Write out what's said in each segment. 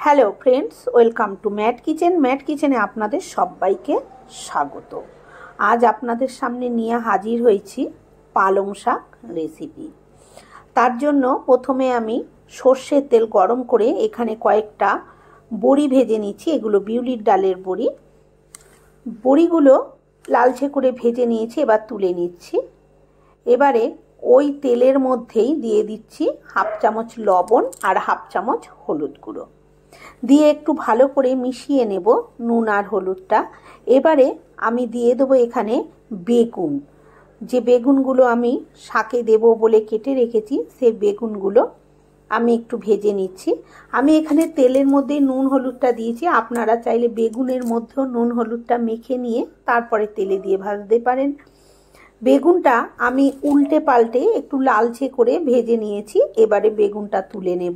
Hello friends, welcome to Matt Kitchen. Matt কিচেনে আপনাদের সবাইকে স্বাগত। আজ আপনাদের সামনে নিয়ে হাজির হয়েছি পালং শাক রেসিপি। তার জন্য প্রথমে আমি সর্ষের তেল গরম করে এখানে কয়েকটা বড়ি ভেজে নিচ্ছি। এগুলো বিউলির ডালের বড়ি। বড়িগুলো লালচে করে ভেজে নিয়েছি, এবার তুলে নিচ্ছি। এবারে ওই তেলের মধ্যেই দিয়ে দিচ্ছি হাফ চামচ লবণ আর হাফ চামচ হলুদ গুঁড়ো দিয়ে একটু ভালো করে মিশিয়ে নেব নুন আর হলুদটা। এবারে আমি দিয়ে দেবো এখানে বেগুন। যে বেগুনগুলো আমি শাকে দেব বলে কেটে রেখেছি, সেই বেগুনগুলো আমি একটু ভেজে নিচ্ছি। আমি এখানে তেলের মধ্যে নুন হলুদটা দিয়েছি, আপনারা চাইলে বেগুনের মধ্যেও নুন হলুদটা মেখে নিয়ে তারপরে তেলে দিয়ে ভাজতে পারেন। বেগুনটা আমি উল্টে পাল্টে একটু লালচে করে ভেজে নিয়েছি। এবারে বেগুনটা তুলে নেব।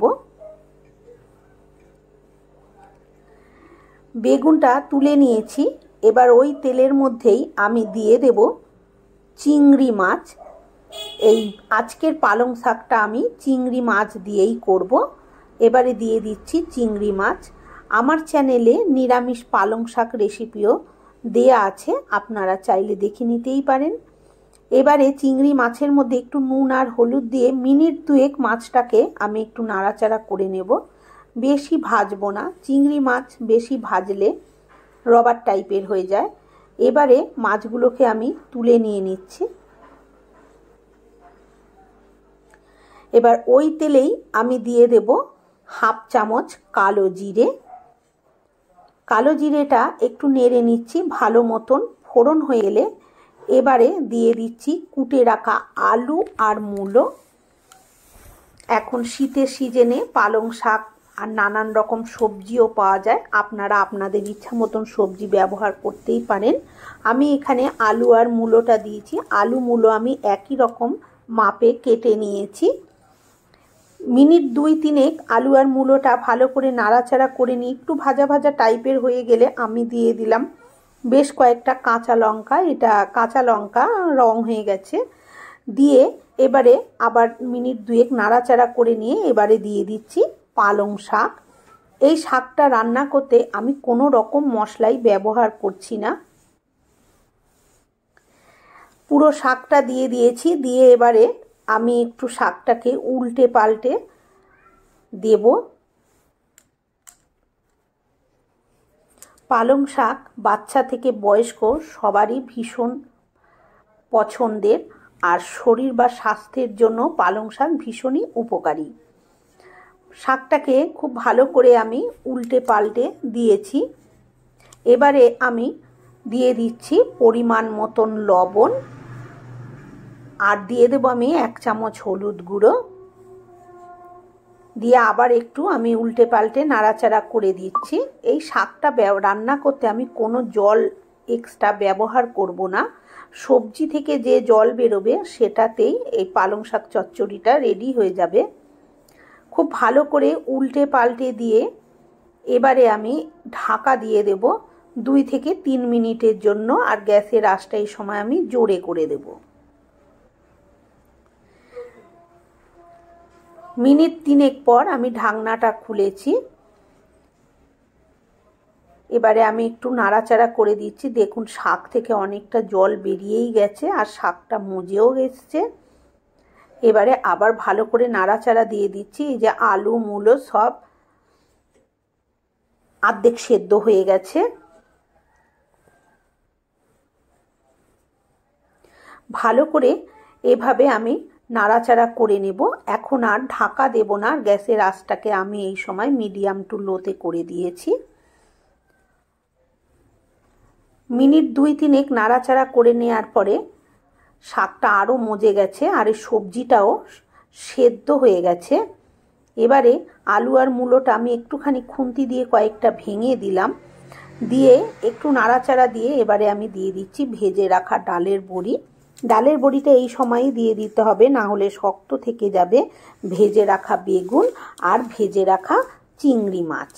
বেগুনটা তুলে নিয়েছি। এবার ওই তেলের মধ্যেই আমি দিয়ে দেব চিংড়ি মাছ। এই আজকের পালং শাকটা আমি চিংড়ি মাছ দিয়েই করব। এবারে দিয়ে দিচ্ছি চিংড়ি মাছ। আমার চ্যানেলে নিরামিষ পালং শাক রেসিপিও দেয়া আছে, আপনারা চাইলে দেখে নিতেই পারেন। এবারে চিংড়ি মাছের মধ্যে একটু নুন আর হলুদ দিয়ে মিনিট দুয়েক মাছটাকে আমি একটু নাড়াচাড়া করে নেব। বেশি ভাজবো না, চিংড়ি মাছ বেশি ভাজলে রবার টাইপের হয়ে যায়। এবারে মাছগুলোকে আমি তুলে নিয়ে নিচ্ছি। এবার ওই তেলেই আমি দিয়ে দেব হাফ চামচ কালো জিরে। কালো জিরেটা একটু নেড়ে নিচ্ছি ভালো মতন ফোড়ন হয়ে গেলে এবারে দিয়ে দিচ্ছি কুটে রাখা আলু আর মূলো। এখন শীতের সিজনে পালং শাক আর নানান রকম সবজিও পাওয়া যায়, আপনারা আপনাদের ইচ্ছা মতন সবজি ব্যবহার করতেই পারেন। আমি এখানে আলু আর মূলোটা দিয়েছি। আলু মূলো আমি একই রকম মাপে কেটে নিয়েছি। মিনিট দুই তিনেক আলু আর মূলোটা ভালো করে নাড়াচাড়া করে নিয়ে একটু ভাজা ভাজা টাইপের হয়ে গেলে আমি দিয়ে দিলাম বেশ কয়েকটা কাঁচা লঙ্কা। এটা কাঁচা লঙ্কা রং হয়ে গেছে দিয়ে এবারে আবার মিনিট দুয়েক নাড়াচাড়া করে নিয়ে এবারে দিয়ে দিচ্ছি পালং শাক। এই শাকটা রান্না করতে আমি কোনো রকম মশলাই ব্যবহার করছি না, পুরো শাকটা দিয়ে দিয়েছি। দিয়ে এবারে আমি একটু শাকটাকে উল্টে পাল্টে দেব। পালং শাক বাচ্চা থেকে বয়স্ক সবারই ভীষণ পছন্দের, আর শরীর বা স্বাস্থ্যের জন্য পালং শাক ভীষণই উপকারী। শাকটাকে খুব ভালো করে আমি উল্টে পাল্টে দিয়েছি। এবারে আমি দিয়ে দিচ্ছি পরিমাণ মতন লবণ আর দিয়ে দেব আমি 1 চামচ হলুদ গুঁড়ো দিয়ে আবার একটু আমি উল্টে পাল্টে নাড়াচাড়া করে দিচ্ছি। এই শাকটা রান্না করতে আমি কোনো জল এক্সট্রা ব্যবহার করব না। সবজি থেকে যে জল বেরোবে সেটাতেই এই পালং শাক চচ্চড়িটা রেডি হয়ে যাবে। খুব ভালো করে উল্টে পাল্টে দিয়ে এবারে আমি ঢাকা দিয়ে দেব 2 থেকে 3 মিনিটের জন্য। আর গ্যাসের আঁচটা এই সময় আমি জোরে করে দেব। মিনিট 3 পর আমি ঢাকনাটা খুলেছি। এবারে আমি একটু নাড়াচাড়া করে দিচ্ছি। দেখুন শাক থেকে অনেকটা জল বেরিয়েই গেছে আর শাকটা মজেও গেছে। এবারে আবার ভালো করে নাড়াচাড়া দিয়ে দিচ্ছি। এই যে আলু মূলো সব অর্ধেক সেদ্ধ হয়ে গেছে। ভালো করে এভাবে আমি নাড়াচাড়া করে নেব। এখন আর ঢাকা দেব না, গ্যাসের আঁচটাকে আমি এই সময় মিডিয়াম টু লোতে করে দিয়েছি। মিনিট 2-3 নাড়াচাড়া করে নেওয়ার পরে শাকটা আরও মজে গেছে আর এই সবজিটাও সেদ্ধ হয়ে গেছে। এবারে আলু আর মূলোটা আমি একটুখানি খুন্তি দিয়ে কয়েকটা ভেঙে দিলাম। দিয়ে একটু নাড়াচাড়া দিয়ে এবারে আমি দিয়ে দিচ্ছি ভেজে রাখা ডালের বড়ি। ডালের বড়িটা এই সময়ই দিয়ে দিতে হবে, না হলে শক্ত থেকে যাবে। ভেজে রাখা বেগুন আর ভেজে রাখা চিংড়ি মাছ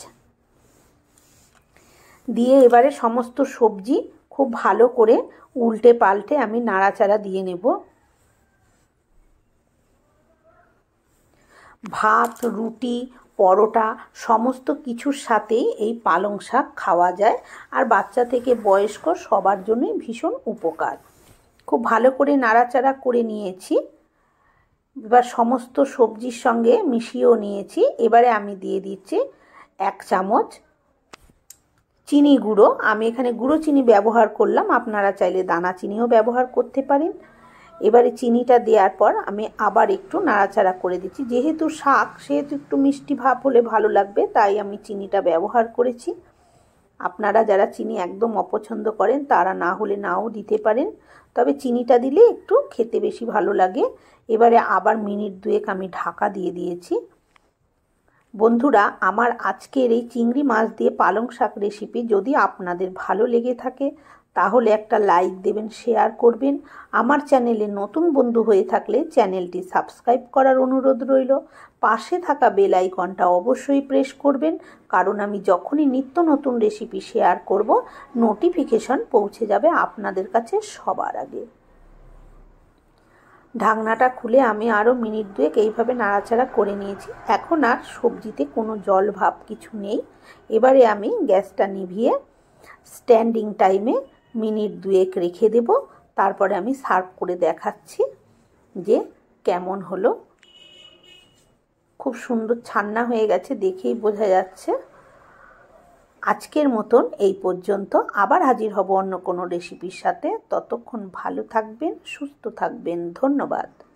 দিয়ে এবারে সমস্ত সবজি খুব ভালো করে উল্টে পাল্টে আমি নাড়াচাড়া দিয়ে নেব। ভাত, রুটি, পরোটা সমস্ত কিছুর সাথেই এই পালং শাক খাওয়া যায়। আর বাচ্চা থেকে বয়স্ক সবার জন্যই ভীষণ উপকার। খুব ভালো করে নাড়াচাড়া করে নিয়েছি। এবার সমস্ত সবজির সঙ্গে মিশিয়েও নিয়েছি। এবারে আমি দিয়ে দিচ্ছি 1 চামচ চিনি গুঁড়ো। আমি এখানে গুঁড়ো চিনি ব্যবহার করলাম, আপনারা চাইলে দানা চিনিও ব্যবহার করতে পারেন। এবারে চিনিটা দেওয়ার পর আমি আবার একটু নাড়াচাড়া করে দিচ্ছি। যেহেতু শাক সেহেতু একটু মিষ্টি ভাব হলে ভালো লাগবে, তাই আমি চিনিটা ব্যবহার করেছি। আপনারা যারা চিনি একদম অপছন্দ করেন তারা না হলে নাও দিতে পারেন, তবে চিনিটা দিলে একটু খেতে বেশি ভালো লাগে। এবারে আবার মিনিট 2 আমি ঢাকা দিয়ে দিয়েছি। বন্ধুরা, আমার আজকের এই চিংড়ি মাছ দিয়ে পালং শাক রেসিপি যদি আপনাদের ভালো লেগে থাকে তাহলে একটা লাইক দেবেন, শেয়ার করবেন। আমার চ্যানেলে নতুন বন্ধু হয়ে থাকলে চ্যানেলটি সাবস্ক্রাইব করার অনুরোধ রইল। পাশে থাকা বেল আইকনটা অবশ্যই প্রেস করবেন, কারণ আমি যখনই নিত্য নতুন রেসিপি শেয়ার করব নোটিফিকেশন পৌঁছে যাবে আপনাদের কাছে সবার আগে। ঢাকনাটা খুলে আমি আরও মিনিট 2 এইভাবে নাড়াচাড়া করে নিয়েছি। এখন আর সবজিতে কোনো জল ভাব কিছু নেই। এবারে আমি গ্যাসটা নিভিয়ে স্ট্যান্ডিং টাইমে মিনিট 2 রেখে দেব। তারপরে আমি সার্ভ করে দেখাচ্ছি যে কেমন হলো। খুব সুন্দর ছান্না হয়ে গেছে, দেখেই বোঝা যাচ্ছে। আজকের মতন এই পর্যন্ত। আবার হাজির হব অন্য কোনো রেসিপির সাথে। ততক্ষণ ভালো থাকবেন, সুস্থ থাকবেন। ধন্যবাদ।